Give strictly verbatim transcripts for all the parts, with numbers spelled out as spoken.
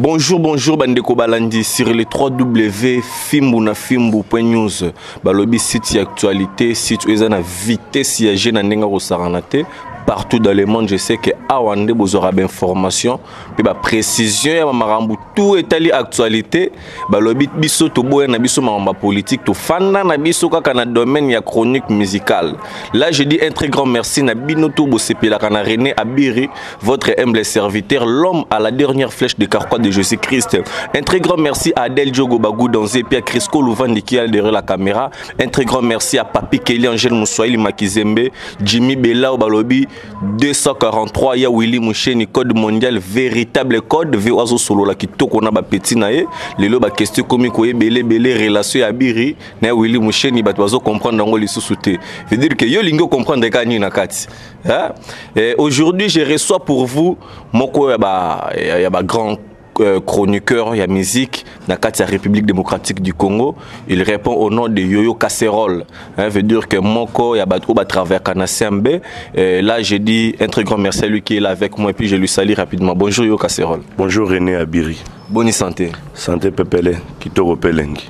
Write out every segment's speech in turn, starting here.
Bonjour, bonjour, Bandeko Balandi sur le w w w point fimbu na fimbu point news. Balobi site actualité, site où ils ont la vitesse ya jeune n'enga ko saranate. Partout dans le monde, je sais que Awande vous aura bien information, puis bah précision ya marambu tout est ali actualité. Balobi biso to boya na biso mamba politique to fanda na biso kaka na domaine ya chronique musicale. Là, je dis un très grand merci na binoto bosepela kana René Abiri, votre humble serviteur, l'homme à la dernière flèche de carquois de Jésus-Christ. Un très grand merci à Adel Diogo Bagou Donze, puis à Crisco Louvandi qui est derrière la caméra. Un très grand merci à Papi Kelly Angel Moussoili Makizembe, Jimmy Bella Balobi deux cent quarante-trois, ya Willy Moucheni, code mondial, véritable code, Veoazo Solo la qui toko na ba petit nae, lelo ba question comme ko belé belé relation ya Biri, na Willy Moucheni ba toazo comprendre ngo li sousouté. Veut dire que yo lingo comprendre kani na kati. Hein? Aujourd'hui, je reçois pour vous moko ya ba ya ba grand Euh, chroniqueur, il y a musique, dans la République démocratique du Congo. Il répond au nom de Yoyo Casserole. Hein, veut dire que Moko, il y a battu à travers Kanasembe. Là, j'ai dit un très grand merci à lui qui est là avec moi et puis je lui salue rapidement. Bonjour Yoyo Casserole. Bonjour René Abiri. Bonne santé. Santé Pepele, Kitoro Pelengi.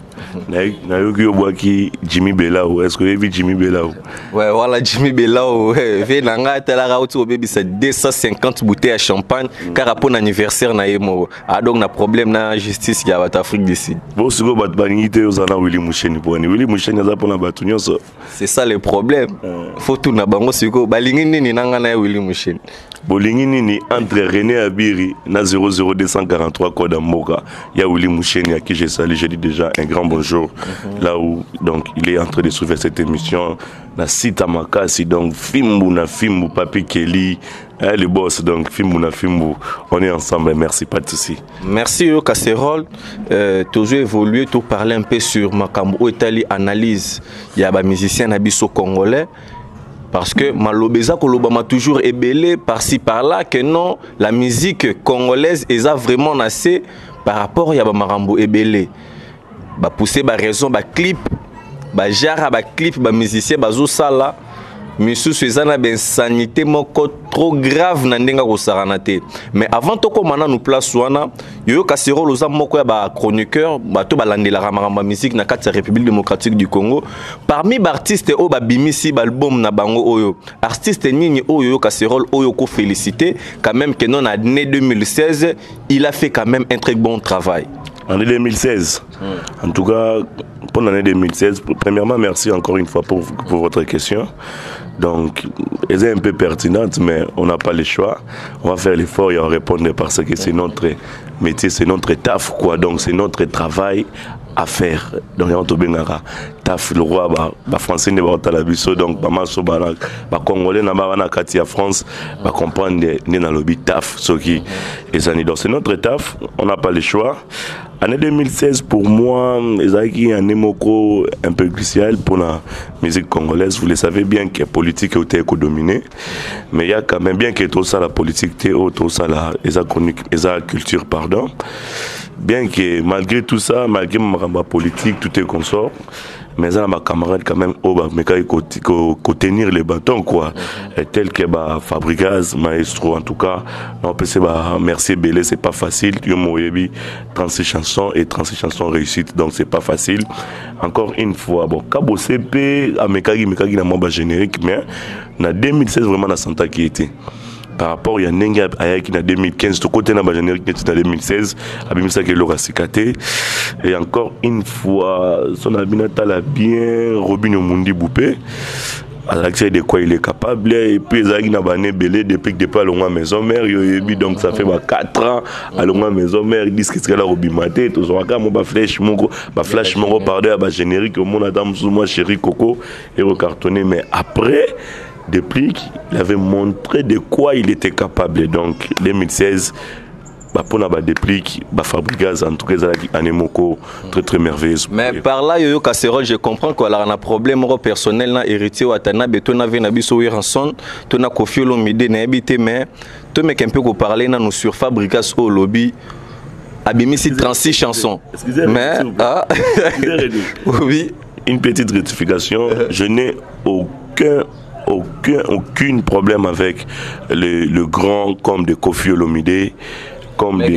Nayoki Obwaki Jimmy Belao. Est-ce que vous avez vu Jimmy Belao? Ouais, voilà Jimmy Belao. Ve nanga tela rauti au baby c'est deux cent cinquante bouteilles à champagne car pour l'anniversaire na yemo. Ah donc na problème na justice qui a en Afrique du Sud. Bon si vous bat banité aux ana Willy Moucheni pour ni Willy Moucheni za pour na batunyo so. C'est ça le problème. Faut tout na bango siko balingi nini nanga na Willy Moucheni. Bolingi nini entre René Abiri na zéro zéro deux cent quarante-trois code Moka. Il y a Willy Moucheni à qui j'ai salué, j'ai dit déjà un grand bonjour. Mm-hmm. Là où donc il est en train de suivre cette émission na site Amakasi donc Fimbu na Fimbu Papi Kelly hein, le boss donc Fimbu na Fimbu on est ensemble, merci, pas de souci. Merci au Casserole. Euh, toujours évolué, tout parler un peu sur Makambo Italie analyse. Il y a des musiciens nabiso congolais. Parce que Malobeza Koloba m'a toujours ébellé par-ci par-là que non, la musique congolaise est vraiment assez par rapport à Marambo ébellé. Bah pousser bah raison bah clip, bah jara bah clip bah musicien bah zosala. Monsieur Suzana ben sanité moko trop grave na ndenga ko saranate. Mais avant to ko mana nous place wana, Yoyo Casserole oza moko ya ba chroniqueur, ba to balandela ramamba musique na kati ya République démocratique du Congo. Parmi ba artistes o ba bimisi ba album na bango oyo. Artiste nini oyo Yoyo Casserole oyo ko féliciter quand même que non année deux mille seize, il a fait quand même un très bon travail. En deux mille seize. Mm. En tout cas, pour l'année deux mille seize, premièrement, merci encore une fois pour, pour votre question. Donc, elle est un peu pertinente, mais on n'a pas le choix. On va faire l'effort et en répondre parce que c'est notre métier, c'est notre taf, quoi. Donc, c'est notre travail à faire. Donc, on te benara taf le roi ba ba français ne ba talabiso donc ba maso ba ba congolais na ba na kati ya France ba comprendre né dans le taf ce qui les années donc c'est notre taf, on n'a pas le choix. Année deux mille seize pour moi ezaki un émoko un peu crucial pour la musique congolaise. Vous le savez bien que la politique est dominée, mais il y a quand même bien que tout ça la politique tout ça la la culture pardon. Bien que malgré tout ça, malgré ma politique, tout est consort, mais là, ma camarade quand même, oh, bah, mais quand tenir les bâtons, quoi, mm-hmm. tel que bah, Fabricaz, Maestro, en tout cas, on peut se bah, merci Bélé, c'est pas facile. Yo Moyebi, trente-six chansons et trente-six chansons réussites, donc c'est pas facile. Encore une fois, bon, Kabo C P, à Mekagi, Mekagi, n'a pas générique, mais en deux mille seize, vraiment, la Santa qui était. Par rapport à Nenga qui en deux mille quinze, tout côté dans générique qui en deux mille seize, Abimisa qui l'aura cicaté. Et encore une fois, son abinata l'a bien, Robin Omundi Boupé. À l'accès de quoi il est capable. Et puis, il y a un belé depuis que depuis à l'ongwa maison mère. Donc, ça fait quatre ans à l'ongwa maison mère. Ils disent que c'est là au bimaté. Tout ça, quand on flash, mon flash, mon pardon, à générique, mon adam, sous moi, chéri Coco, et recartonné. Mais après, depuis qu'il avait montré de quoi il était capable. Donc, deux mille seize, bah, pour la déplique, bah, Fabricaz, en tout cas, un émoko très très merveilleux. Mais par là, Yoyo Casserole, je comprends qu'il y a un problème personnel, héritier, ou atana, beton, avait un abisso, rançon, ton a confié l'homidé, n'a habité, mais tu mec un peu qu'on parlait, nous sur Fabricaz au lobby. Abimisi trente-six chansons. Excusez-moi. Mais, ah, oui. Une petite rectification, je n'ai aucun aucun aucune problème avec le, le grand comme de Koffi Olomide. comme mais des...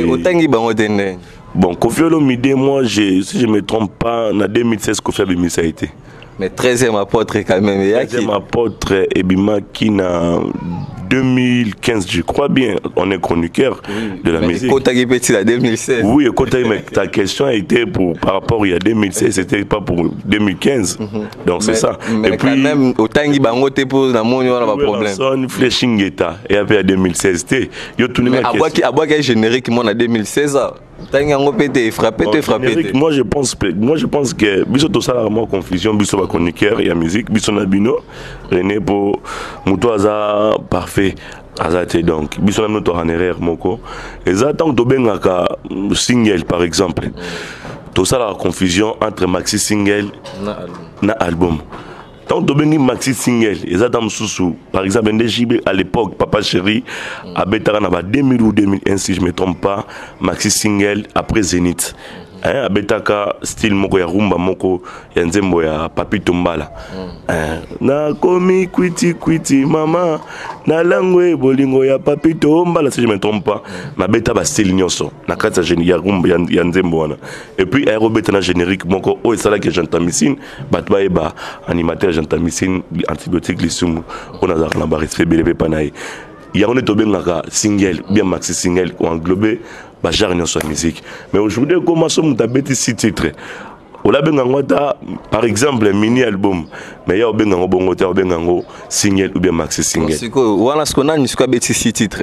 Bon, Koffi Olomide, moi, si je ne me trompe pas, en deux mille seize, Koffi Olomide, ça a été. Mais treizième apôtre quand même. treizième apôtre, Ebima, qui n'a deux mille quinze, je crois bien, on est chroniqueur oui, de la musique. Quand tu as petit à deux mille seize. Oui, quand mais ta question a été pour, par rapport il y a deux mille seize, c'était pas pour deux mille quinze. Mm-hmm. Donc c'est ça. Mais et quand puis, même, autant qu'il y a pour la monnaie, on a pas problème. Son flashing état. Et après, en deux mille seize, il y a tout le monde. À quoi qu'il générique, moi, en deux mille seize, frappé, bon, frappé. Moi, je pense, moi, je pense que, biso tout ça, la confusion, biso va chroniqueur, il y a musique, biso nabino, René pour Moutoaza, parfait. Azate donc, biso na notre en erreur moko. Et ça tant que benga single par exemple. Tout ça la confusion entre maxi single na album. Tant que bengi maxi single, et ça dans sous par exemple N D J B à l'époque Papa Chéri à Betara na deux mille ou deux mille un si je me trompe pas, maxi single après Zénith. Hein, abetaka style moko ya rumba moko ya nzembo ya Papito Mbala. Mm. Hein, na komi kwiti kwiti mama na langwe bolingo ya Papito Mbala si je me trompe pas. Mm. Na beta ba style nyonso na kati ya rumba ya, ya nzembo wana. Et puis aérobeta na générique moko o esala ke jantamicine bat ba eba animateur jantamicine antibiotique lisumu on a na ba respect belebe panayi. Il y a on est obengaka single bien maxi single ou englobé bah genre sur la musique. Mais aujourd'hui comment sommes nous six titres. On a benga par exemple mini album mais il y a benga bongo ta benga single ou bien maxi single. C'est quoi voilà ce qu'on a ni ce qu'on a six titres.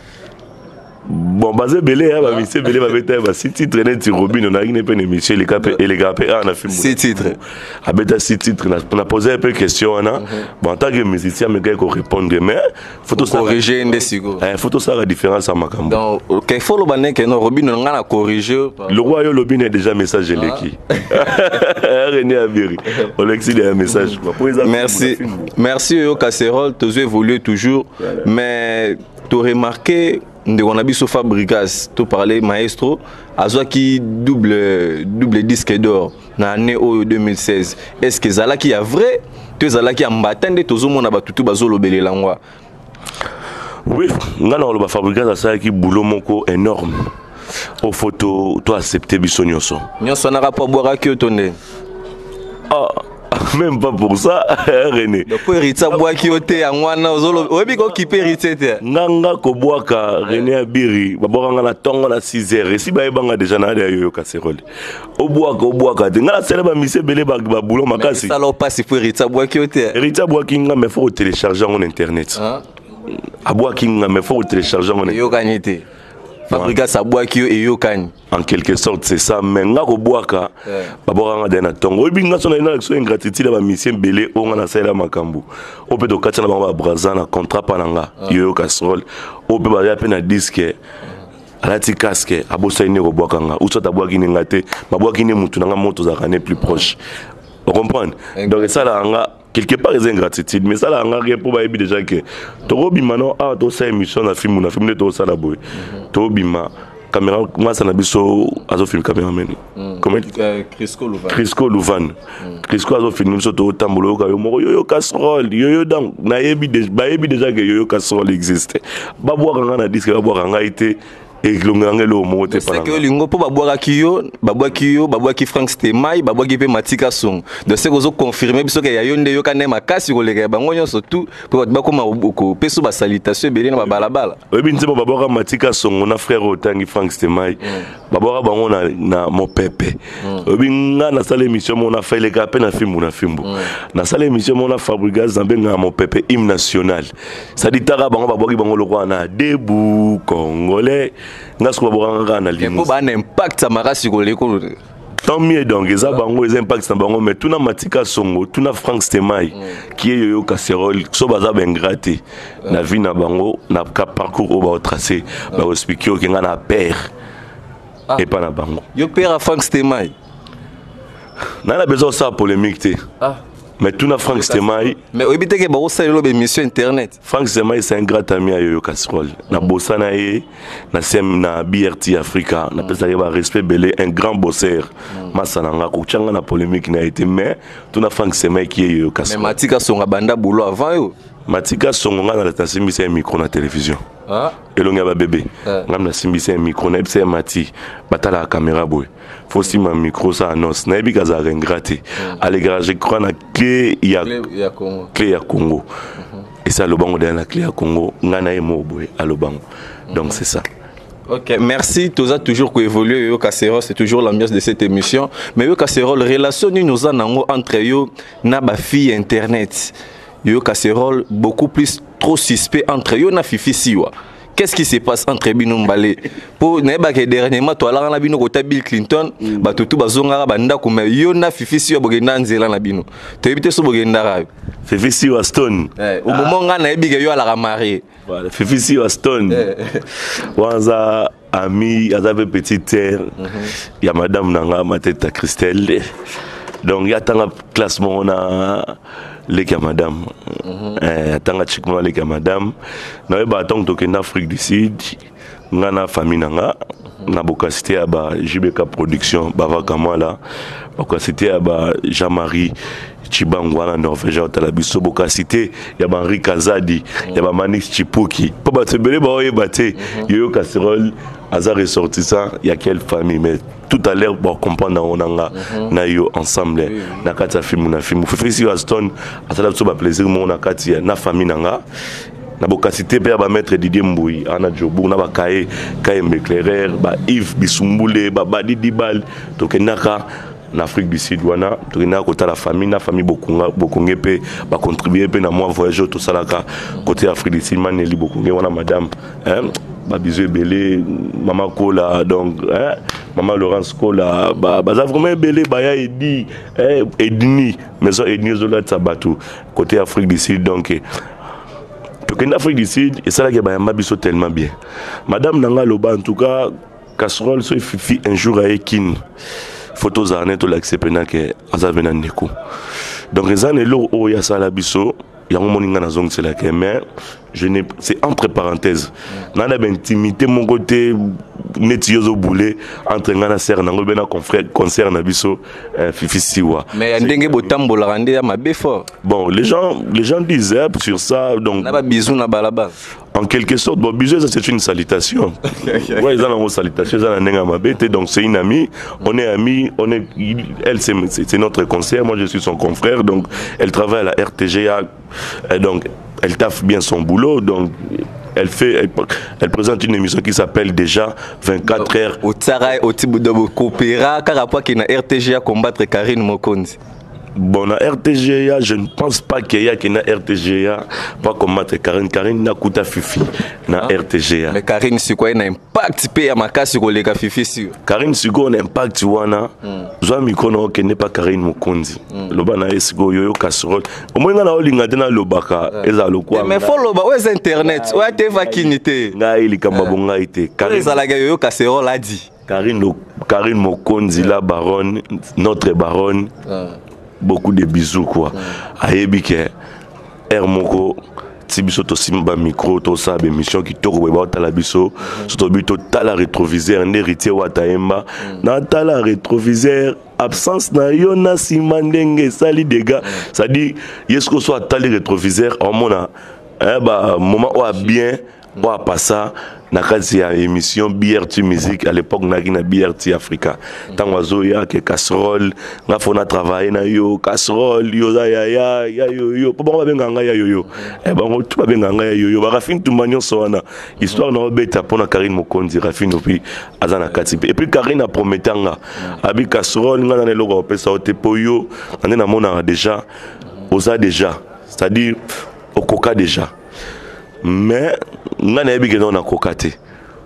Bon basé belé hein bah monsieur belé va beta bah six titres net Robin on a une peu émission les cap et les gars on a fait six titres. A beta six titres on a posé un peu question là. Bon en tant que musicien mais qu'il faut répondre mais photo ça corriger ndesigo. Eh photo ça la différence à makambo. Donc qu'il faut le baner que non Robin on a corriger. Le roi yo Robin est déjà message l'équipe. René Abiri. On l'excite un message. Merci. Merci yo casserole tu as évolué toujours mais tu as remarqué on a vu sur Fabrigas, tu parlais maestro, Azoa qui double double disque d'or dans l'année deux mille seize. Est-ce que Zala qui est vrai? Tu Zala qui a m'attendé tout le monde a battu tout bazolo belé langwa. Oui, on a le Fabrigas ça qui boulot moko énorme. Aux photos, tu accepté biso nyonso. Nyonso na rapport boire qui otonné. Ah même pas pour ça René pour hériter bois qui oté angwana ozolo obi ko ki hériter nganga ko boaka René Abiri babanga na tongo na six heures si ba ebanga déjà na ya yo casserole o boaka o boaka de ngala sele ba mise belé ba boulot makasi ça leur passe pour hériter bois qui oté hériter bois qui nga mais faut télécharger en internet a bois qui nga mais faut télécharger en internet yo gagnité Fabrica sa bois qui et yo kani en quelque sorte c'est ça mais nga ko boaka babora nga na tongo obi nga sona ina so ingratitude ba mission belé o nga na sala makambu o pe to katana ba braza na contrat pananga yo casserole o pe ba ya pe na disque alati casque abosa ine ko boaka nga o sota boaki ni ngate ba boaki ni mutu nga moto za kané plus proche vous comprenez donc ça là nga quelque part c'est ingratitude mais ça là nga rien pour ba ebi déjà que to robima non ah to sa émission na film na film de to ça la boy to bima caméra moi ça na biso azo film caméraman comment Crisco Louvan Crisco Louvan Crisco azo film biso to tambolo ka yo moko yo yo casserole yo yo donc na yebi ba yebi déjà que yo yo casserole existe ba boire nga na disque ba boire nga été et l'ongangelo monte pas. C'est que lingo pour babwa kiyo, babwa kiyo, babwa ki Frank Stemai, babwa ki pe Matika Song. De ce que confirmer biso que ya yonde yo kana makasi ko lega bango nyonso tout pour ba koma ko peso ba salutation belé na ba balabala. Oui binzemo babwa Matika Song on a frère otangi Frank Stemai. Babwa bango na na mo pepe. Oui nga na salle émission on a fait les gars na film on a film. Na salle émission on a Fabrigas Zambenga mo pepe hymne national. Ça dit tara bango babwa ki bango le roi na debout congolais. Ngasko babanga na limo ba un impact ça mara sur l'école tant mieux donc ça bango les impact ça bango mais tout na Matika Songo tout na Frank Stemai qui est yo casserole so baza ben graté na vie na bango na parcours au ba tracé ba expliquer que nga na père et pas na bango yo père à Frank Stemai na la besoin ça polémique té ah mais tout na Frank Stemai mais oui bité que ba ça lo émission internet Frank Stemai c'est un grand ami à yo casserole na bossana e na sem na B R T Africa na pesa ba respect belé un grand bosseur masananga ko tchanga na polémique na été mais tout na Frank Stemai qui est yo casserole mais Matika Songa banda boulot avant yo Matika songa na la simbisa micro na télévision. Ah. Elonga ba bébé. Ngam na simbisa micro na ebisa mati batala la caméra boy. Faut si ma micro ça annonce na ebi kaza rengraté. Allez garage je crois na clé ya ya Congo. Clé ya Congo. Et ça le bango dans la clé ya Congo ngana emo boy à lo bango. Donc c'est ça. Ok, merci. Tout ça toujours évolué. Yo Casserole, c'est toujours l'ambiance de cette émission. Mais Yo Casserole, relation nous en entre yo na ba fille internet. Yo Casserole, beaucoup plus trop suspect entre yo na Fifi Siwa. Qu'est-ce qui se passe entre Bino Mbale? Pour neba que dernièrement toi là na Bino kota Bill Clinton, ba tutu bazonga ba ndako mais yo na Fifi Siwa bogenda nzela na Bino. To ebite so bogenda ra. Fifi Siwa Stone. Au moment nga na ebi ke yo ala marié. Voilà, Fifi Siwa Stone. Wanza ami, azave petite terre. Il y a madame nanga ma tête à Christelle. Donc il y a tant de classement on a les cas madame. Euh tant de chic les cas madame. Na ba tant que en Afrique du Sud, ngana famille nanga. Na bokasité à ba J B K production bava kamala. Bokasité à ba Jean-Marie Chibangwana Norvégien Talabiso bokasité ya ba Henri Kazadi, ya ba Manix Chipuki. Po ba tebele ba oyebate yo Casserole Aza ressortissant, il y a quelle famille, mais tout à l'heure, pour comprendre, on a na yo ensemble, na kata film na film. Fifi Siwa Stone, à ça ça plaisir, mon na kati na famille nanga. Na bokasité pe ba maître Didier Mboui, ana Jobu, na ba Kaye, Kaye Meklerer, ba Yves Bisumboule, ba Badi Dibal, to kenaka en Afrique du Sud wana, to kenaka kota la famille, na famille bokunga, bokunge pe ba contribuer pe na moi voyager tout ça là côté Afrique du Sud, maneli bokunge wana madame, hein. Ba bisou belé maman Kola donc hein maman Laurence Kola ba ba vraiment belé ba ya edi eh edni maison edni zola tabatu côté Afrique du Sud donc to que en Afrique du Sud et ça là ba yamba biso tellement bien madame nanga loba en tout cas Casserole so Fifi un jour à Ekin photos à net l'accepter na que azavena ndeko donc les années là où il y a ça la biso il y a un moment où c'est la mais je n'ai c'est entre parenthèses dans la intimité mon côté netiozo boulé entre ngana sœur nango bena confrère concert na biso Fifi Siwa mais ndenge botambola rande ya mabe fort bon les gens les gens disent sur ça donc na ba bisou na balaba en quelque sorte bon bisou ça c'est une salutation ouais ils ont une salutation ils ont ndenga mabe donc c'est une amie on est amis on est elle c'est c'est notre concert moi je suis son confrère donc elle travaille à la R T G A et donc elle taffe bien son boulot, donc elle fait, elle, elle présente une émission qui s'appelle déjà vingt-quatre heures. Au Tsara, au Tiboudabo, Coopéra, car après qu'il y a R T G A combattre Karine Mokonzi. Bon, na R T G A, je ne pense pas qu'il y a qu'il y a R T G A pas combattre Karine. Karine n'a coûté Fifi na R T G A. Mais Karine, c'est quoi un impact paye à ma casse sur les gars Fifi sur. Karine, c'est quoi un impact wana? Zoa mikono qui n'est pas Karine Mokonzi. Loba na esigo yoyo Casserole. Au moins on a olinga tena lobaka eza lokwa. Mais faut loba ouais internet, ouais te vakinité. Na ili kamba bonga ité. Karine zalaga yoyo Casserole a dit. Karine Karine Mokonzi la baronne, notre baronne. Beaucoup de bisous quoi. Ayebi ke air moko tibiso to simba micro to sa émission qui to ko ta la biso surtout bito ta la rétroviseur n'héritier wa taemba na ta la rétroviseur absence na yo na simandenge sali dégâts ça dit yesko soit ta le rétroviseur en mona eh ba moment ou bien ou à passer na kazi ya émission B R T musique à l'époque na na B R T Africa tant oiseau ya que Casserole na fona travailler na yo Casserole yo ya ya ya yo yo po ba benga nga ya yo yo eh ba tu ba benga nga ya yo yo ba rafine tout magnon sona histoire na obeta pona Karine Mokonzi rafine puis azana kati et puis Karine a prometanga abi Casserole nga na le logo pesa ote poyo ande na mona déjà oza déjà c'est-à-dire au coca déjà mais nga na yebi na kokate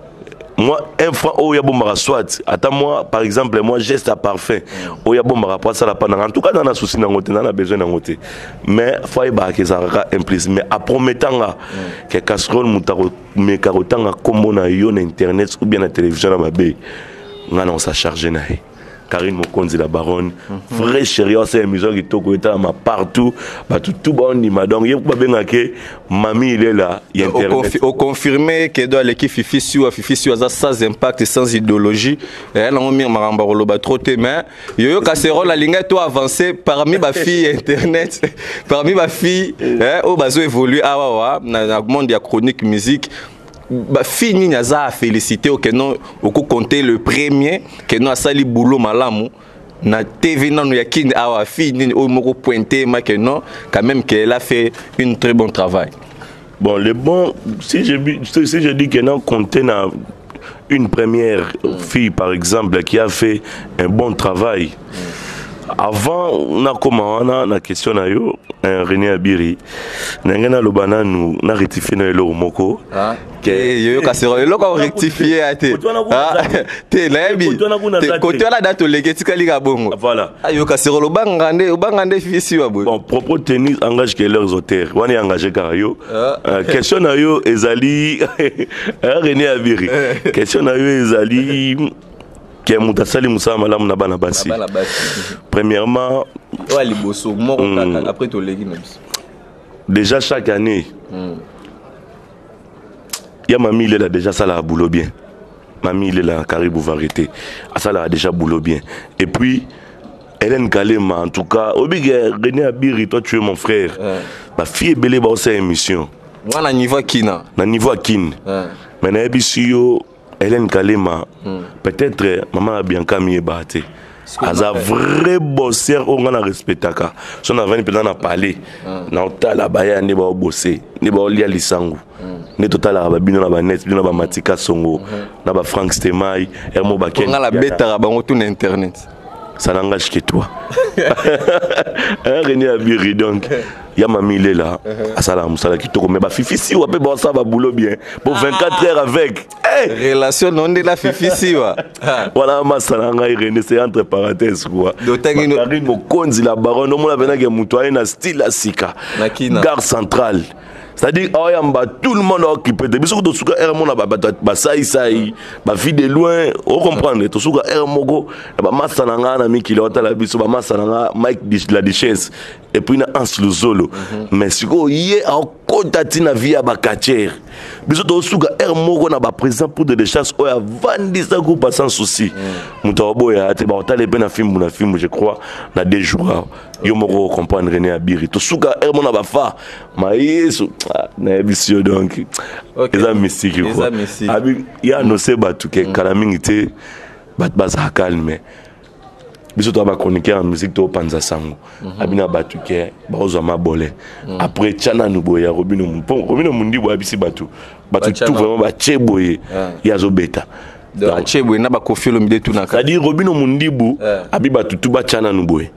moi un fois oh ya bomba soit attends moi par exemple moi geste à parfum oh ya bomba pas ça la pas en tout cas dans la souci na ngote na besoin na ngote mais faut y ba que ça implique mais à prometanga que Casserole mutaro me karotanga comme na yo na internet ou bien na télévision na mabe nga na on sa charger na Karine Mokonzi la baronne vrai chéri c'est une émission qui toko eta ma partout bah tout tout bon ni madame il pas bien que mamie il est là il y a internet au confirmer que dans l'équipe Fifi sur Fifi sur ça sans impact sans idéologie elle on mir maramba roloba trop mais yo casserole la ligne toi avancé parmi ma fille internet parmi ma fille hein au bazo évoluer ah wa na monde ya chronique musique bah fini naza féliciter au que non au compter le premier que non a sali boulot malamu na T V non ya kin awa fini au moko pointé ma que non quand même qu'elle a fait un très bon travail. Bon le bon si je si je dis que non compter na une première fille par exemple qui a fait un bon travail. Avant on a comment on a la question na yo René Abiri n'engana lobana nous na rectifier na lo moko que yo kasero lo ko rectifier ate te labi côté la date legeti kalika bongo voilà yo kasero lo bangande bangande fisi wa boy bon propos tennis engage que leurs auteurs wani engagé karayo question na yo ezali René Abiri question na yo ezali premièrement, déjà chaque année, il y a mamie, il est là déjà ça la boulot bien. Mamie, il est là, Caribou Variété. Ça la déjà boulot bien. Et puis, Hélène Kalema, en tout cas, René Abiri, toi tu es mon frère. Ma fille est belle, bah c'est émission. Moi, na niveau Kina. Na niveau Kin. Mais na ebisio Hélène Kalema, mm. peut-être maman Bianca Miebate. Elle a vrai bosseur on a respecté ka. Son avant peut na parler. Na otala baya ne ba bosser, ne ba lia lisangu. Ne total ba bino na ba net, bino ba matika songo, na ba Frank Stemai, Hermo Baken. On a la bêta ba on internet. Ça n'engage que toi. René Abiri donc il y a mamie il est là à sala musala qui toko mais ba fifi si ou peut bon ça va boulot bien pour vingt-quatre heures avec hey! Relation non de la fifi si wa voilà ma salanga René c'est entre parenthèses quoi Karine Mokonzi la baronne on a venir que mutoye na style asika gare centrale. C'est-à-dire, tout le monde est occupé. Depuis que tu as un saï saï, ma fille de loin, on comprend. Tu as un mogo, ma masse n'a ami qui l'a la biso, ma masse n'a Mike la Duchesse, et puis un le Zolo. Mais si vous y a un côté de vie à Bakacher, biso to suga er mogo na ba présent pour de décharge o ya vandi ça go pas sans souci. Mutabo ya te ba otale pe na film na film je crois na deux jours. Yo moko comprendre René Abiri. To suga er mo na ba fa. Ma yesu na ebisio donc. Okay. Eza mystique quoi. Abi ya no se batu ke kalamingi te bat baza calme. Biso to ba chroniquer en musique to panza sango. Abina batu ke ba ozo mabole. Après tchana no boya Robino Mupon, Robino Mundi bo abisi batu. Batu tout vraiment ba cheboye ya zo beta. Donc cheboye na ba kofiolo mide tout na. C'est-à-dire Robino Mundi bo abi batu tout ba tchana no boye.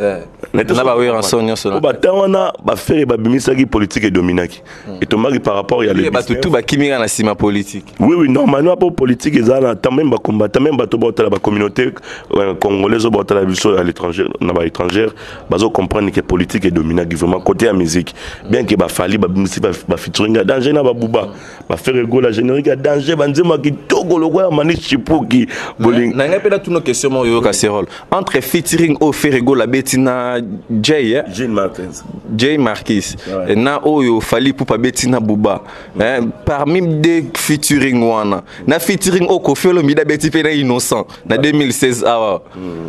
Na ba we rançon so. Ba tawana ba faire ba bimisa ki politique et dominaki. Et to mari par rapport ya le batu tout ba kimira na sima politique. Oui oui normalement pour politique ezala tant même ba combattre même ba to ba la communauté congolaise ba la biso à l'étranger na ba étranger bazo comprendre que politique et dominaki vraiment côté la musique bien que ba fali ba bimisi ba featuring danger na ba buba ba faire ego la générique danger ba nzema ki togo lo kwa mani chipuki boling. Na ngapela tout nos questions mo yo casserole entre featuring au faire ego la Bettina Jay, hein? Jane Martins. Jay Marquis. Ouais. Et na oyo fali pour pa Bettina Bouba. Hein? Parmi des featuring wana. Na featuring au Kofiolo mida Betty Pena innocent. Na deux mille seize ah. Mm.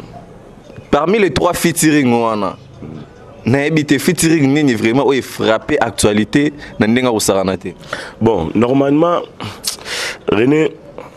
Parmi les trois featuring wana. Mm. Na ebité featuring nini vraiment oyo frappé actualité na ndenga osaranate. Bon, normalement René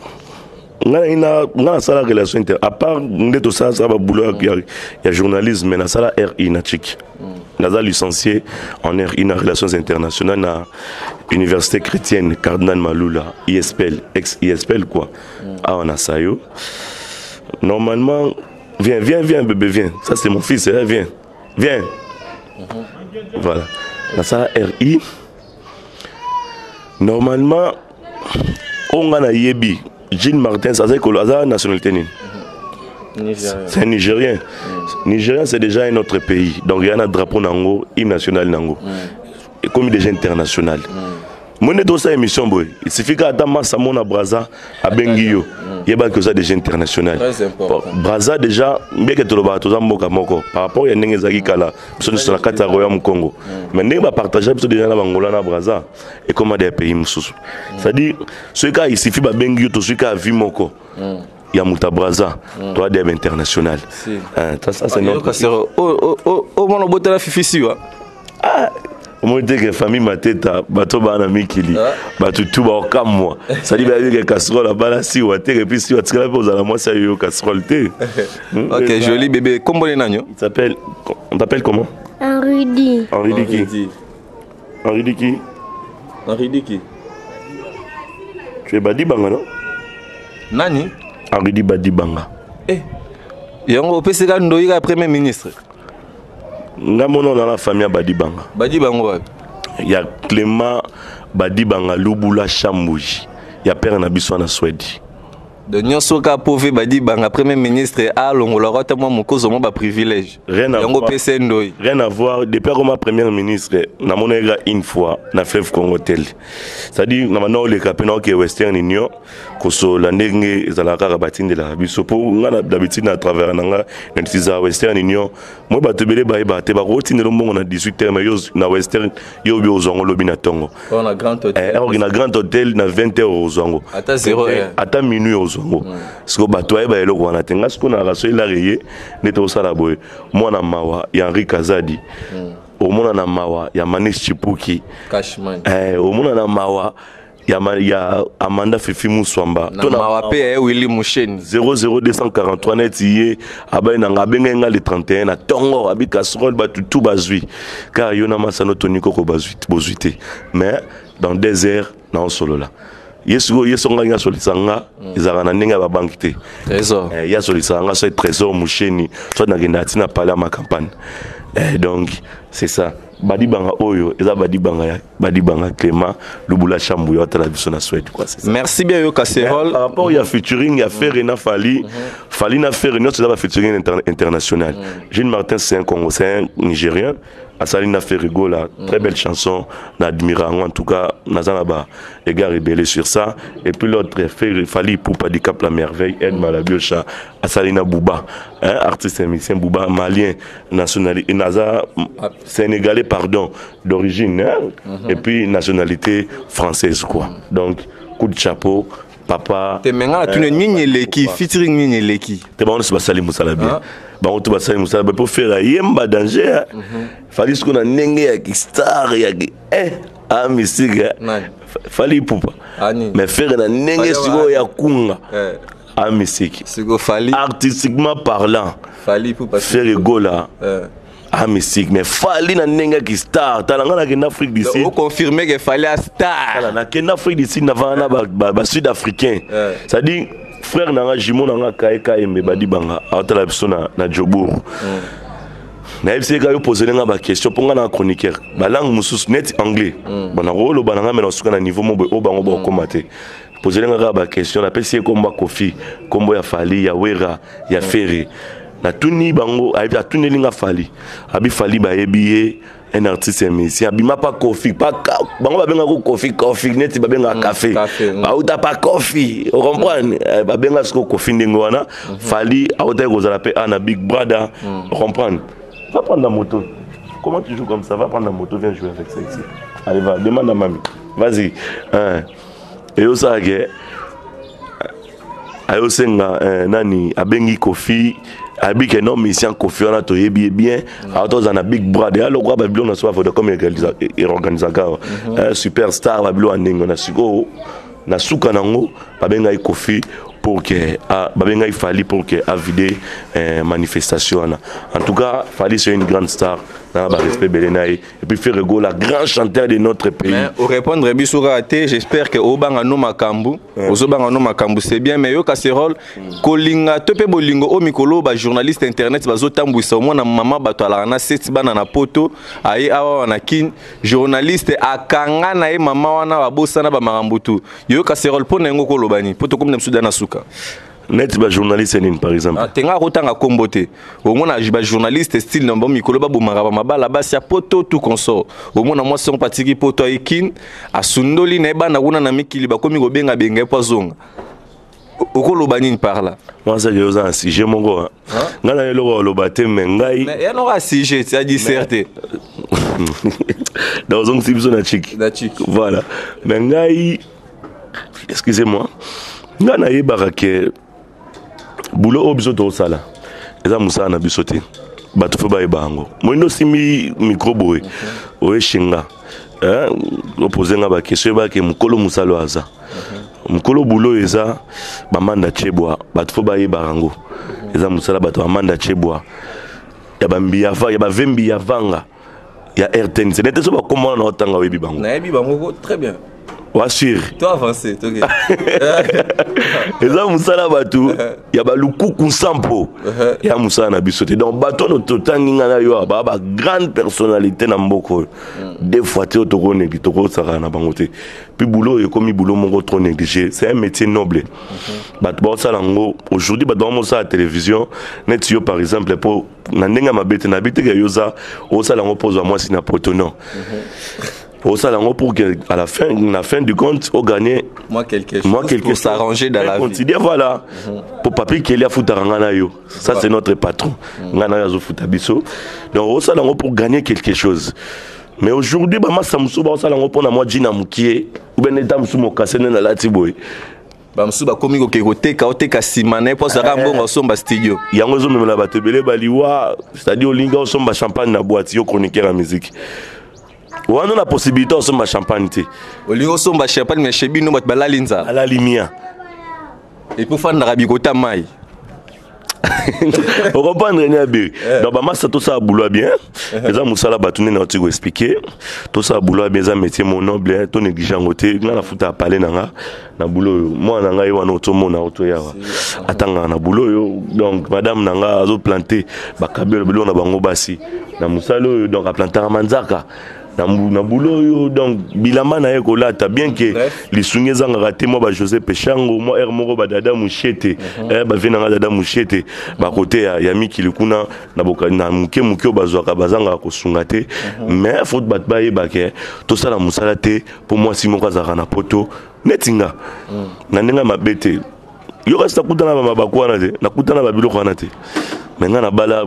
na na sala relation inter à part ndeto ça ça va boulot il y a journalisme mais na sala R I na tchik na licencié en R I na relations internationales na université chrétienne Cardinal Malula I S P L ex I S P L quoi ah on a ça yo normalement viens viens viens bébé viens ça c'est mon fils hein, viens viens voilà na sala R I normalement on a na yebi Jane Martins, c'est la nationalité. C'est un Nigérien. Mm. Nigérien, c'est déjà un autre pays. Donc il y a un drapeau nango, hymne national nango. Mm. Et comme déjà international. Mm. Mon est ça émission boy. Il suffit qu'à Massa Mona Braza à Bengio. Il y a pas que ça déjà international. Braza déjà bien que tout le monde tout mboka moko par rapport à Nengi Zaki Kala, sur la carte Royaume Congo. Mais n'est pas partagé parce que déjà la Angola na Braza et comme des pays mususu. C'est-à-dire ce cas il suffit ba Bengio tout ce cas vi moko. Il y a Mouta Braza, toi des international. Ça ça c'est notre. Oh oh oh oh mon botte la fifi si wa. Ah moi je dis que famille ma tête bateau bana mikili bateau tout ba comme moi ça dit bah que casserole là-bas si ou et puis si tu vas poser la moi ça yo casserole té. OK, joli bébé. Comment les nagno? Il s'appelle on t'appelle comment? Henri Di. Henri Di qui? Henri Di qui? Henri Di qui? Tu es Badi Banga non? Nani? Henri Di Badi Banga. Eh. Yango P C K Ndoïga premier ministre. Nga mono dans la famille Badi Banga. Badi Banga. Il y a Clément Badi Banga Lubula Chambouji. Il y a père Nabiso na Swedi. De Nyosoka Pove Badi Banga premier ministre à Longola Rota moi mon cause moi ba privilège. Rien à voir. Rien à voir depuis comme premier ministre na monega une fois na fleuve Congo tel. C'est-à-dire na maintenant le capitaine qui Western Union koso la ndenge ezalaka ka batinde la biso pour ngana d'habitude na travers nanga na Western Union moi ba tebele ba ba te ba rotine lo mbongo na dix-huit heures mais yo na Western yo bi ozongo lobi na tongo. On a grand hôtel. Eh on a grand hôtel na vingt heures ozongo. Ata zéro heure. Ata minuit ozongo. Parce que bato ba eloko wana tenga ce qu'on a raso il a rayé neto sala boy. Moi na mawa ya Henri Kazadi. Au mona na mawa ya Manis Chipuki. Cashman. Eh au mona na mawa ya ya Amanda Fifi Muswamba to na mawa pe Willy Musheni zéro zéro deux cent quarante-trois net yé abay na ngabenga nga le trente et un na tongo abi casserole ba tout bazui car yona masano toniko ko bazui bozuité mais dans des airs na solo là yesugo yesonga nga solisanga izaka na ndenge ba banque té trésor eh ya solisanga c'est trésor Musheni soit na genda tina parler à ma campagne eh donc c'est ça. Badi Banga Oyo, et ça Badi Banga, Badi Banga Clément, Lubula Chambou, il y a la vision à souhait quoi. Merci bien yo Casserole. Par rapport il y a featuring, il y a Ferina Fali, Fali na Ferina c'est la featuring international. Gilles Martin c'est un Congo, c'est un Nigérien. Asalina Ferrigo là, très belle chanson, n'admirant en tout cas, Nazanaba, les gars rebellés sur ça. Et puis l'autre, Fali Poupa di Cap la merveille, Ed Malabiocha, Asalina Bouba, hein, artiste et musicien Bouba, malien, nationalité, Naza, sénégalais, pardon, d'origine, hein, mm-hmm. Et puis nationalité française quoi. Donc, coup de chapeau. Papa. Te menga tu ne nini leki featuring nini leki. Te ba on se basali musala bien. Ba on te basali musala pour faire yemba danger. Fali ce qu'on a nenge ya star ya eh a musique. Fali Poupa. Mais faire na nenge siko ya kunga. A musique. Siko Fali. Artistiquement parlant. Fali Poupa. Faire gola. Ah musique mais Fali na nenga ki star talanga na en Afrique d'ici on confirmer que Fali a star na en Afrique d'ici na vana ba ba sud-africain ça dit frère na jimo na ka ka embe badi banga atala biso na na Jobour na epse ka yo poser nga ba question pour nga na chroniqueur ba langue mususu net anglais bana rolo bana nga na suka na niveau mo o bango ba komate poser nga ba question na pesi komba Kofi kombo ya Fali ya Wera ya Ferry na tuni bango a tuni linga Fali abi Fali ba yebiye un artiste et musicien abi ma pas Kofi pas bango ba benga ko Kofi Kofi net ba benga café ba uta pas Kofi on comprend ba benga sko Kofi ndingo wana Fali a uta ko zala pe ana Big Brother on comprend va prendre la moto comment tu joues comme ça va prendre la moto viens jouer avec ça ici allez va demande à mamie vas-y hein et ça que ayo senga nani abengi Kofi abi que non mission Kofi on a to yebi bien a to za Big Brother alors quoi Babylone soit de comme il organisateur superstar Babylone ndingo na siko na suka nango babenga Kofi pour que babenga Fali pour que a vider manifestation en tout cas Fali c'est une grande star dans le respect Belenaï et puis Ferrego la grand chanteur de notre pays. Mais au répondre bisura raté j'espère que Obanga no makambu Obanga no makambu c'est bien mais yo Casserole kolinga tope bolingo o mikolo ba journaliste internet bazo tambwisa au moins na mama bato ala na sept bana na poto ayi awa na kin journaliste akanga na e mama wana babosa na ba marambutu yo Casserole pona ngo kolobani poto comme na suka net ba journaliste nini par exemple tenga rotanga kombote au moins ba journaliste style na bo mikolo ba bomaka ba mabala basi ya poto tout consort au moins moi son patiki poto ikin asundoli na bana kuna na mikili ba komi ko benga benga poisonga okoloba nini par là moi ça je un sujet mon gars ngana yelo lo baté mengai mais ya no sujet ça dit certes dans un type zone chic voilà mengai excusez-moi ngana yebaka ke boulot obso to sala eza musa na bisote batu fo ba yebango moindo simi microboy o shinga eh opposer nga ba question ba ke mukolo musalo aza mukolo boulot eza ba manda chebwa batu fo ba yebango eza musala batu amanda chebwa ya bambi yava ya ba vembi yavanga ya R T N C n'était pas comment on otanga webi bango na yebi bango très bien. Wassir. Toi avancé, toi. Et ça musala batu, ya ba lukuku sampo. Ya musala na bisote. Donc bato no totangi na yo ba ba grande personnalité na mboko. Des fois te otoko negi toko sara na bangote. Puis boulot et comme boulot mon trop négligé, c'est un métier noble. Bato ba sala ngo aujourd'hui ba dans ça à télévision, net yo par exemple pour na ndenga mabete na bite ke yoza o sala ngo pose moi si na potonon. Pour ça, pour qu'à la fin, la fin du compte, on gagne moi quelque chose moi quelque pour s'arranger dans la vie. Voilà, pour papi qu'il y a foutarangana yo. Ça c'est notre patron. Ngana yazo futabiso. Donc on ça pour gagner quelque chose. Mais aujourd'hui, bah moi ça me souba ça pour na moi jina mukie ou ben état musumo kasene na latiboy. Ba musuba komi ko kekote ka oteka simane pour ça mbongo somba studio. Yango zo memela batebele baliwa, c'est-à-dire olinga somba champagne na boîte yo chroniqueur la musique. On a la possibilité de faire champagne. Au lieu de faire champagne, mais chez nous, on a linza. À la lumière. Et pour faire un rabigota maï. On comprend rien bien. Donc, bah, ça tout ça boulot bien. Les gens moussala batouné n'a pas expliqué. Tout ça boulot bien, ça métier mon noble, tout négligent côté. On a foutu à parler nanga. Na boulot, moi nanga yo na auto mon na auto ya. Atanga na boulot yo. Donc, madame nanga azo planter. Ba kabelo boulot na bango basi. Na moussalo donc a planter à manzaka. Na boulot donc bilamba na yeko lata bien que les sougnés zanga raté moi ba José Pechango moi er moko ba dada mushete eh ba venanga dada mushete ba côté ya yami kilikuna na boka na muke muke bazwaka bazanga ko sungate mais faut bat ba yeba ke to sala musala te pour moi si moko zaka na poto netinga na ndenga mabete yo resta kutana ba mabakwana te na kutana ba biloko wana te menga na bala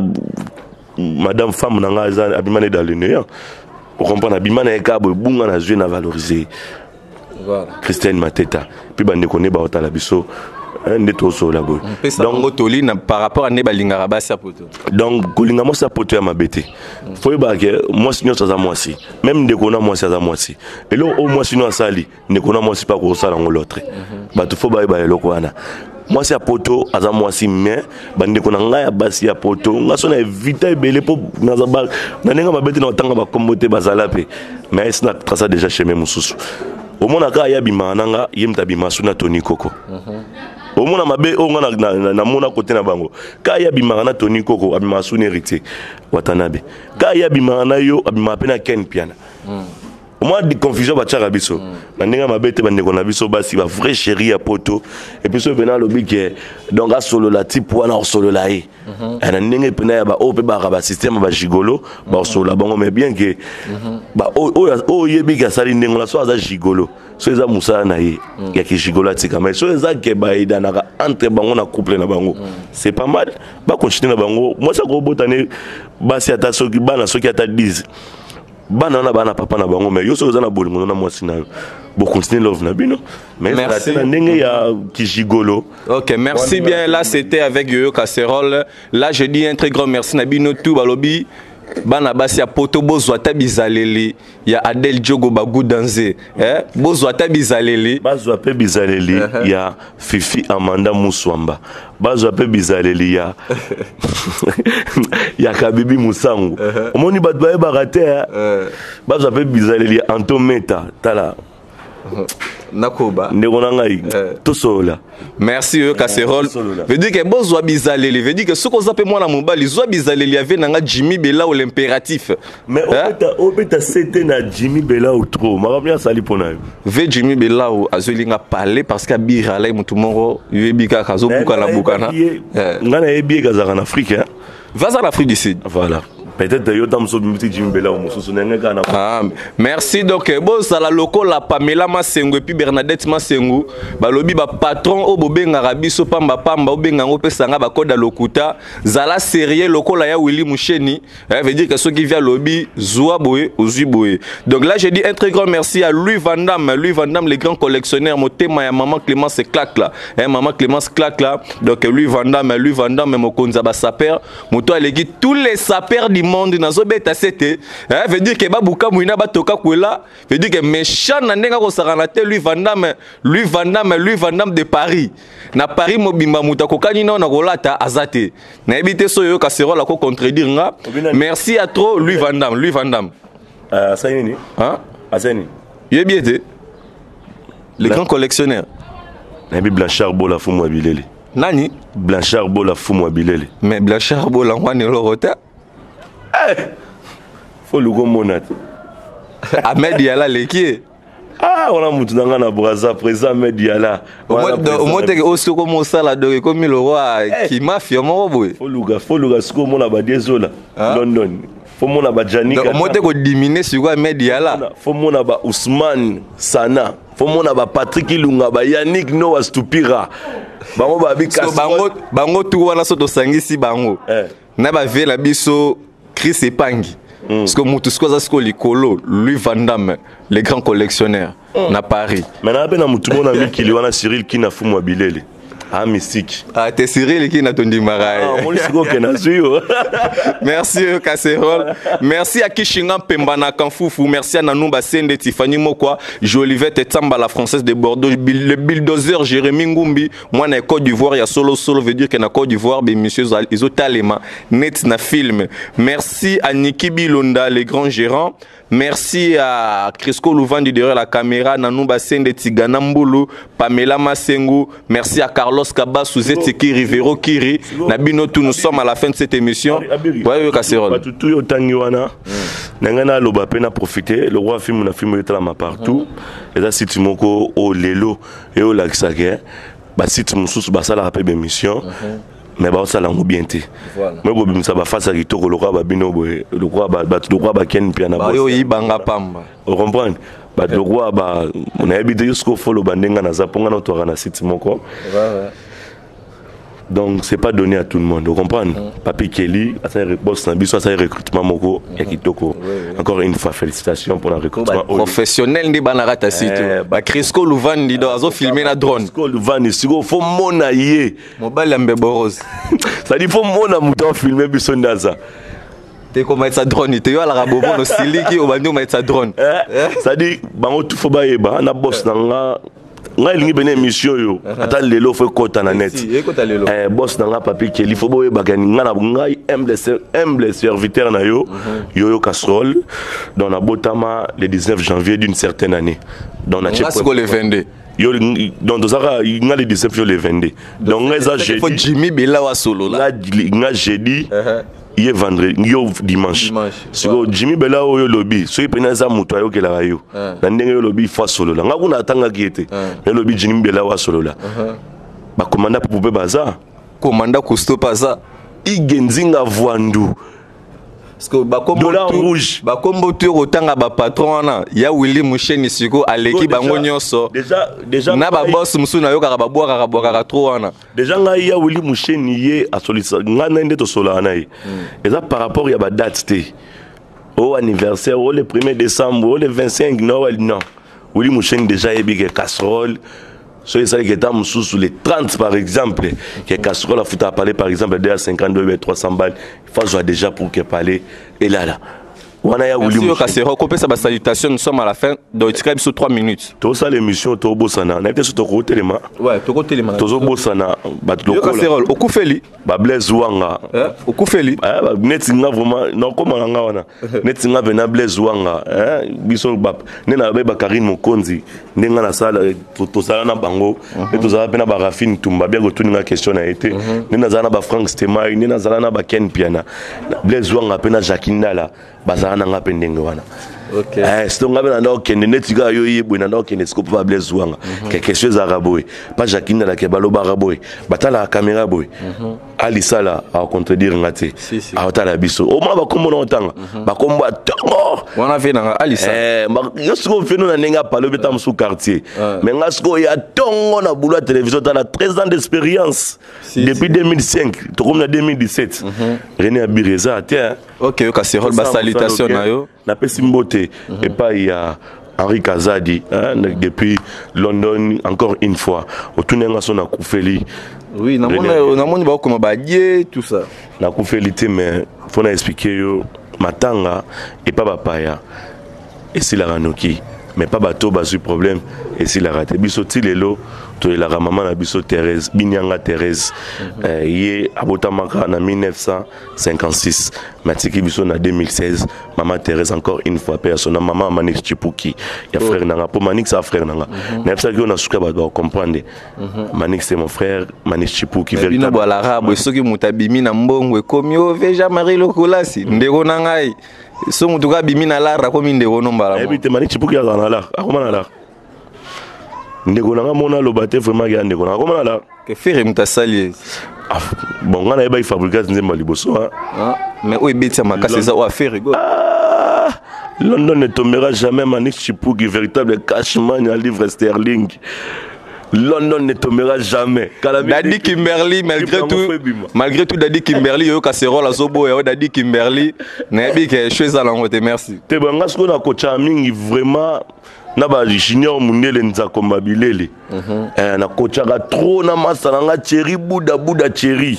madame femme nanga za abimane dans le néant. Pour comprendre, Abimana et Kabo, Bunga na joué na valoriser. Voilà. Christiane Mateta. Puis bah ne connaît pas autant la biso. Un des trop so là-bas. Donc Toli par rapport à Neba Lingaraba sa poto. Donc Kolingamo sa poto à ma bête. Faut y baguer. Moi sinon ça moi si. Même de kona moi ça moi si. Et là au moins sinon sali. Ne kona moi si pas pour ça dans l'autre. Bah tu faut bailler bailler lokwana. Moi c'est à poto à moi si mais bande kona ngaya basi ya poto nga sona éviter belé pour nazaba nanenga mabete na tanga ba kombote bazalape mais c'est na ça déjà chez mes mususu au mona ka ya bima nanga yemta bima suna Tony Koko au mona mabe o nga na na mona côté na bango ka ya bima na Tony Koko abima suna héritier Watanabe ka ya bima na yo abima pena Ken Piana. Au moins de confusion ba tchara biso na ndinga mabete ba ndeko na biso basi ba vrai chéri à poto et puis so bena lobi ke donc a solo la type wana solo la e na ndinga pena ya ba o pe ba ba système ba gigolo ba solo bango mais bien que ba o o yebi ka sali ndingo la so za gigolo so eza musala na ye ya ki gigolo atika mais so eza ke ba ida na entre bango na couple na bango c'est pas mal ba continuer na bango moi ça go botane basi ata so ki bana so ki ata dix bana na bana papa na bango mais yo so za na bolingo na mwasi na bo continuer love na bino mais merci na ndenge ya kijigolo. OK, merci bien. Là c'était avec Yoyo Casserole. Là je dis un très grand merci na bino tout balobi bana basi ya poto bozwa ta bizaleli ya Adel Diogo Bagou Danze eh bozwa ta bizaleli bazwa pe bizaleli ya Fifi Amanda Muswamba bazwa pe bizaleli ya ya Kabibi Musangu omoni bat bae barate bazwa pe bizaleli ya Antometa tala Nakoba. Negonangai. Tout cela. Merci eux casserole. Veut dire que bon zwa bizaleli, veut dire que ce qu'on s'appelle moi la mobile, zwa bizaleli avait nanga Jimmy Bella ou l'impératif. Mais au fait au c'était na Jimmy Bella ou trop. Ma bien sali pona. Ve Jimmy Bella ou azolinga parler parce que bira là mutu moro yebika kazo buka la bukana. Ngana yebi kazaka en Afrique hein. Va en Afrique du Sud. Voilà. Peut-être yo tam so bimiti Jimmy Bella ou mususu nenga na. Ah, merci donc bon ça la loco la Pamela Masengo et puis Bernadette Masengo balobi ba patron o bobenga rabiso pamba pamba obenga ngo pesanga ba koda lokuta zala sérieux loco la ya Willy Moucheni ça veut dire que ceux qui vient lobby zoa boye ozui boye. Donc là j'ai dit un très grand merci à Louis Van Damme, Louis Van Damme les grands collectionneurs motema ya maman Clémence claque là. Hein maman Clémence claque là. Donc Louis Van Damme, Louis Van Damme mokonza ba saper moto aleki tous les sapeurs du monde nazo beta sete hein veut dire que babuka muina batoka kwela veut dire que méchant na ndenga ko sarana te Louis Van Damme Louis Van Damme Louis Van Damme de Paris na Paris mobimba muta kokani na kolata azate na ebité so yo casserole ko contredire nga merci à trop Louis Van Damme Louis Van Damme euh ça yini hein aseni yebiete les grands collectionneurs nabi Blanchard Bola fumu abilele nani Blanchard Bola fumu abilele mais Blanchard Bola ngwane lo rota faut le monat. Ahmed Yala leki. Ah, on a moutu dans na braza présent Ahmed Yala. Au moins que aussi comme on sala de comme le roi qui mafia mo boy. Faut le gars, faut le gars ko mona ba dezola London. Faut mona ba Janika. Au moins que diminuer sur Ahmed Yala. Faut mona ba Ousmane Sana. Faut mona ba Patrick Ilunga ba Yannick Noah Stupira. Bango ba bi kaso. Bango bango tu wana so to sangisi bango. Na ba ve la biso Chris Epangi. Mm. Parce que Moutouskoza Sko Likolo, Louis Van Damme, les grands collectionneurs, mm. na Paris. Maintenant, il y a un ami qui est Cyril qui n'a fumé Bilele. Ah, mystique. Ah, t'es Cyril qui n'a tondi Maraï. Ah, moi, je merci, Casserole. Merci à Kishinga Pembana Kanfoufou. Merci à Nanouba Sende, Tiffany Mokwa, Jolivette Tamba, la française de Bordeaux, le bulldozer Jérémy Ngumbi. Moi, na Côte d'Ivoire, il y a solo solo, veut dire que na Côte d'Ivoire, ben, monsieur, ils ont talema, net na film. Merci à Niki Bilonda, les grands gérants. Merci à Crisco Louvandi derrière la caméra, Nanouba Sende, Tigana Mbulu, Pamela Masengo. Merci à Carlos Kaba, Suzette Kiri, Rivero Kiri. Nabino, tout nous sommes à la fin de cette émission. Oui, oui, Casserole. Tout est au Tangiwana. Nangana Loba Pena profiter. Le roi film, on a filmé le partout. Et là, si tu m'as au Lelo et au Laxagé, si tu m'as sous Bassala rappelle l'émission. Mais bah ça l'a bien été. Mais bon ça va face à Rito le roi babino le roi ba le roi ba ken piana ba yo ibanga pamba. Vous comprenez? Ba le roi ba on a habité jusqu'au follow bandenga na zaponga na toara na site moko. Donc c'est pas donné à tout le monde, vous comprenez? Papi Kelly, ça boss na biso ça recrutement moko ya kitoko. Encore une fois félicitations pour le recrutement professionnel ni banarata site. Ba Crisco Louvandi do azo filmer na drone. Crisco Louvandi siko faut mona yé. Mobile mbeboros. Ça dit faut mona muto filmer biso ndaza. T'es comme mettre sa drone, t'es yo à la rabobo no siliki au banyo mettre sa drone. Ça dit bango tout faut ba yeba na boss na nga nga lingi bene émission yo ata lelo faut kota na net eh boss na nga papi Kelly faut boye bagani nga na nga humble humble serviteur na yo yo yo casserole dans la botama le dix-neuf janvier d'une certaine année dans na check le vingt-deux yo donc dozaka nga le dix-neuf yo le vingt-deux donc nga za jeudi faut Jimmy Bella wa solo là nga jeudi hier vendredi yo dimanche siko Jimmy Bella oyo lobby so ipena za muto ayo ke la yo na ndenge yo lobby fa solo la nga kuna atanga kiete mais lobby Jimmy Bella wa solo la ba commanda poupée baza commanda kusto paza igenzinga voandu parce que ba kombo rouge ba kombo tu rotanga ba patron na ya Willy Moucheni siko aleki bango nyonso déjà déjà na ba boss musu na yo ka ba boira ka boira trop wana déjà nga ya Willy Moucheni ye a solisa nga na ndeto sola na ye eza par rapport ya ba date te au anniversaire au le premier décembre au le vingt-cinq non non Willy Moucheni déjà ye big casserole. Soyez ça qui est dans sous les trente par exemple, qui est casserole la foot à parler par exemple de cinquante-deux trois cents balles, il faut déjà pour qu'elle parle et là là. wana ya Merci Willy au Casserole. Coupez sa salutation, nous sommes à la fin. Donc, tu sur trois minutes. Tout ça l'émission to bosana. Na été sur to côté les mains. Ouais, to côté les mains. Tozo bosana bat Yo Casserole, au Koufeli. Ba Blaise Wanga. Au Koufeli. Ah ba netinga vraiment non comment nga wana. Netinga vena Blaise Wanga, hein biso bap. Nena ba Karine Mokonzi, ndenga na sala to sala na bango, et to sala pena ba Rafine Tumba bien que tuninga question a été. Nena zana ba Frank Stemai, nena zala na ba Ken Piana. Blaise Wanga pena Jacqueline là. Bazana nga pendenge wana. OK. Eh, c'est donc nga na okende netiga yo yebo na okende scope ba Blaise Wanga. Quelque chose araboy. Pas Jacqueline la ke baloba araboy. Batala la caméra boy. Ali sala a contredire ngate. A otala biso. O ma ba kombo na otanga. Ba kombo tongo. Wana ve na Ali sala. Eh, yo siko feno na nenga palo beta msu quartier. Mais nga siko ya tongo na boulot télévision dans treize ans d'expérience. Depuis deux mille cinq, to comme na deux mille dix-sept. René Abireza tiens. OK, yo Casserole ba salutation na yo. Na pesi mbote et pas il y a Henri Kazadi hein, depuis London encore une fois autour nga son na Koufeli. Oui, na mona na mona ba ko mabadie tout ça. Na Koufeli te mais faut na expliquer yo matanga et pas papaya. Et si la ranoki mais pas bateau basu problème et si la raté biso ti lelo to la maman na biso Thérèse Binyanga Thérèse euh yé abotamaka na mille neuf cent cinquante-six matiki biso na deux mille seize maman Thérèse encore une fois personne maman Manix Chipuki ya frère nanga pour Manix sa frère nanga na ça que on a souka ba comprendre Manix c'est mon frère Manix Chipuki véritable bino l'arabe soki mutabimi na mbongo ekomio veja Marie Lokolasi ndeko na ngai so mutuka bimi na lara komi ndeko no mbala ebite Manix Chipuki ya na lara akoma na lara ndeko nanga mona lobate vraiment ya ndeko nanga akoma na lara que faire mutasali bon ngana eba fabriquer nzemba liboso hein mais o ebeti makasi za o affaire go London ne tombera jamais Manix Chipuki véritable cashman à livre sterling. London ne tombera jamais. Daddy Kimberly, malgré tout, malgré tout, Daddy Kimberly, yo Casserole à Sobo et Daddy Kimberly, n'a pas que chose à l'envoyer. Merci. Te bon, est-ce qu'on a coaché Aming vraiment na ba junior munele nzakomba bilele. Eh na coachaka trop na masalanga Thierry Bouda Bouda Thierry.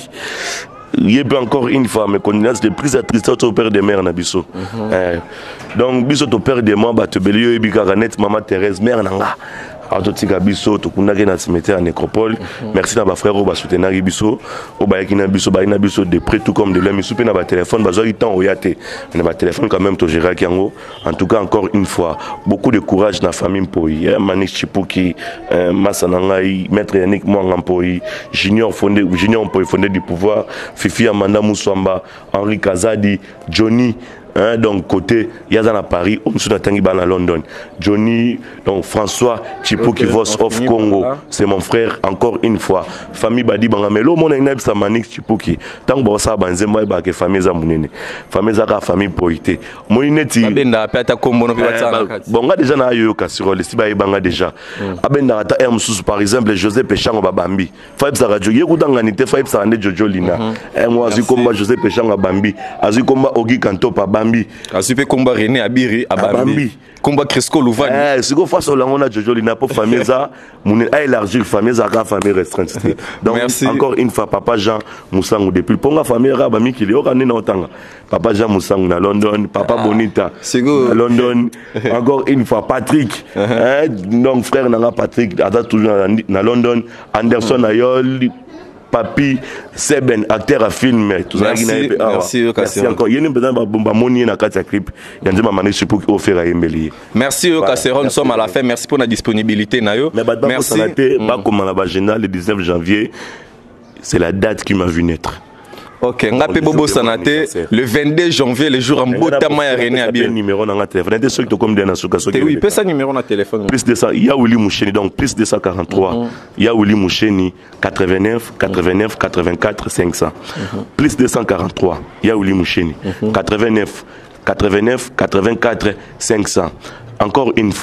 Il y a encore une fois mes condoléances de prise à tristesse au père de mère na biso. Eh donc biso to père de moi ba te belio ebika net maman Thérèse mère nanga. Autotika biso to kunaki na cimetière en nécropole. Merci na ba frère o ba soutenir biso o ba yakina biso ba ina biso de près tout comme de l'homme soupe na ba téléphone ba zo temps o yate na ba téléphone quand même to gérer kiango. En tout cas encore une fois beaucoup de courage na famille Mpoyi Manix Chipuki Masanangai maître Yannick Mwanga Mpoyi Junior fondé Junior Mpoyi fondé du pouvoir Fifi Amanda Moussamba Henri Kazadi Johnny. Hein, donc côté Yazan à Paris, on se à London. Johnny, donc François Chipuki okay, Vos of Congo, c'est mon frère encore une fois. Famille Badi Bangamelo, mon ennemi c'est Manix Chipuki. Tant que ça banzema et bah que famille Zamunene, famille Zaka famille Poité. Moi ineti. Abenda peta kombo no pibatana. Bonga déjà na yo Casserole, si ba ibanga déjà. Abenda ata M sous par exemple Joseph Péchango Babambi. Faib sa radio yekudanga nite faib sa ande Jojo Lina. Et moi azu komba Joseph Péchango Babambi, azu komba Ogi Kanto pa Bambi. Asupe combat René Abiri à Bambi. Combat Cresco Louvani. Eh, si go face au langona Jojo Lina pour famille ça, mon a élargi famille ça grand famille restreinte. Donc merci. Encore une fois papa Jean Moussango depuis ponga famille Rabami qui est au Rwanda otanga. Papa Jean Moussango na London, papa ah, Bonita à London. Encore une fois Patrick, hein, donc frère nanga Patrick ada toujours na London, Anderson Ayol Papi Seben acteur à film tout ça qui n'a pas merci merci encore il y a une besoin de money na carte clip il y a des Manix Chipuki offert à Embeli merci au Casserole nous sommes à la fin merci pour la disponibilité nayo merci pas comme la agenda le dix-neuf janvier c'est la date qui m'a vu naître. Ok, Ngapé Bobo Sanate, le vingt-deux janvier, le jour en Botama et René Abir. Numéro dans la téléphone. Il y a ceux qui comme des nations. Oui, peut ça numéro dans le téléphone. Plus de ça, il y a Willy Moucheni, donc plus de ça quarante-trois. Il y a Willy Moucheni, quatre-vingt-neuf, quatre-vingt-neuf, quatre-vingt-quatre, cinq cents. Plus de cent quarante-trois. Il y a Willy Moucheni, quatre-vingt-neuf, quatre-vingt-neuf, quatre-vingt-quatre, cinq cents. Encore une fois,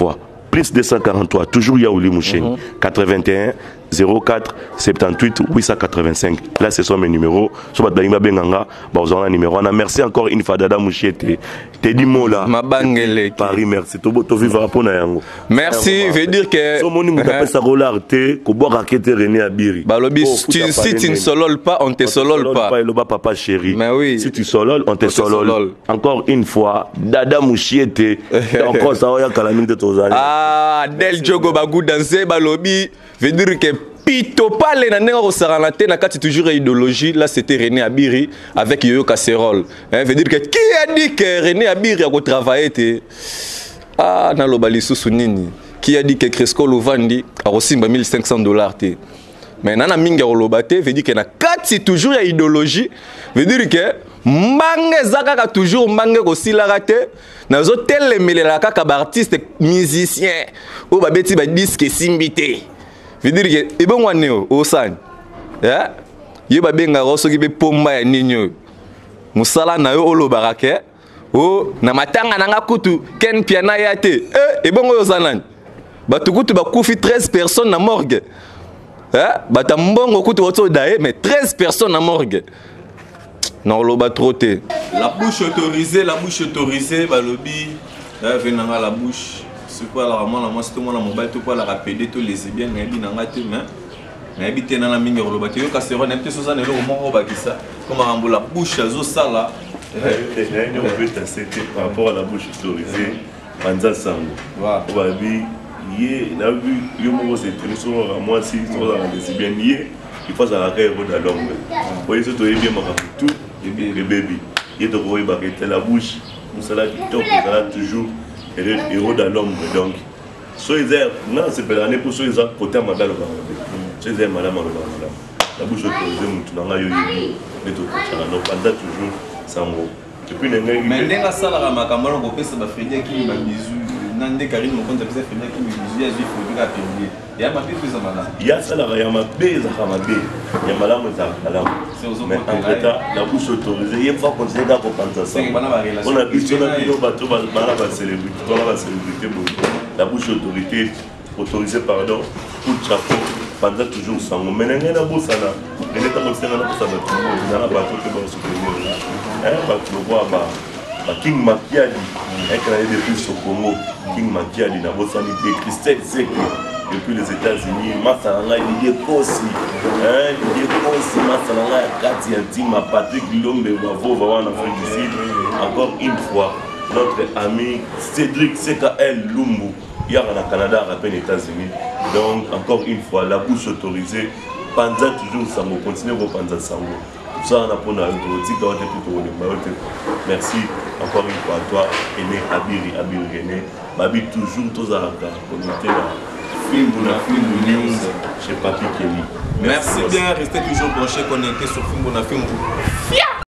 plus deux cent quarante-trois, toujours Yaouli Moucheni, quatre-vingt-un zéro quatre soixante-dix-huit huit cent quatre-vingt-cinq. Là, ce sont mes numéros. Sur Badayima Benganga, Barzana numéro un. Merci encore une fois, Dada Mouchiete. T'es dit mot là. Mabangele. Paris, merci. Tobo, to vivre pour Nayango. Merci, veut dire que. Si on a sa rolarté, qu'on boit raquette René Abiri. Balobi, si tu ne sololes pas, on te solole pas. Le bas papa chéri. Mais oui. Si tu sololes, on te solole. Encore une fois, Dada Mouchiete. Encore ça, on y a calamine de Tozali. Ah, Del Jogo Bagou danser, Balobi. Veut dire que Pito Pale na nenga ko saranate na kati toujours idéologie. Là c'était René Abiri avec Yoyo Casserole. Hein, veut dire que qui a dit que René Abiri a travaillé? Ah, na lobali susu nini. Qui a dit que Cresco Lovandi a reçu mille cinq cents dollars? Mais nana minga rolobate veut dire que na kati toujours idéologie. Veut dire que mange zaka toujours mange ko silarate. Na zo telemelela kaka ba artiste musicien. O ba beti ba disque simbité. Veut dire que bon wane o san ya ye ba benga roso ki be pomba ya ninyo musala na yo olo barake o na matanga na nga kutu ken piana ya te eh e bon o sanan batu kutu ba kufi treize personnes na morgue ya bata mbongo kutu oto dae mais treize personnes na morgue non lo ba troté la bouche autorisée la bouche autorisée ba lobi ya venanga la bouche. C'est quoi la maman la moi c'est moi la mobile tout quoi la rapide tout les bien mais bien en gâté mais mais bien dans la mingue le bâtiment quand c'est vrai n'importe quoi ça ne le moment au bakissa comme un la bouche zo ça là on peut t'accepter par rapport à la bouche autorisée Panza Sango voilà oui yé na vu yo mo c'est très souvent moi si sur la les bien yé il faut ça la caille au dalong voyez ça tout est bien ma tout les bébés yé donc voyez baguette la bouche nous ça là top ça là toujours héros dans l'ombre donc soyez non c'est pas l'année pour soyez côté à madame soyez madame la bouche autorisée mutu nanga yo yebi neto kochana no panda toujours sango et puis nenga mais nenga sala la makambo ngo pesa ba fredi ki ba bizu nande karine mo konta pesa fredi ki bizu ya vifo du rapide ya ma pesa mala ya sala ya ma beza kama be ya malamu za malamu mais en fait la bouche autorisée il faut continuer à comprendre ça on a vu sur la vidéo bateau bana ba célébrité on va célébrité la bouche autorité autorisée pardon pour chapeau pendant toujours sango mais nenga na bosana elle est à bosana na bosana na bateau que ba soutenir hein bateau quoi ba King Makiadi un canadien depuis au Congo King Makiadi na bosani de Christelle Zeki depuis les États-Unis Massalanga il est aussi hein il est aussi Massalanga Kati Antima Patrick Lombe Wavo va en Afrique du Sud encore une fois notre ami Cédric C K L Lumbu hier en Canada à peine États-Unis donc encore une fois la bouche autorisée Panza toujours Sango continuez vos Panza Sango tout ça on a pour nous merci encore une fois à toi Aîné Abiri Abiri René Babi toujours tous à la communauté là film ou la film news chez Papi Kelly merci bien restez toujours branchés connectés sur film ou la film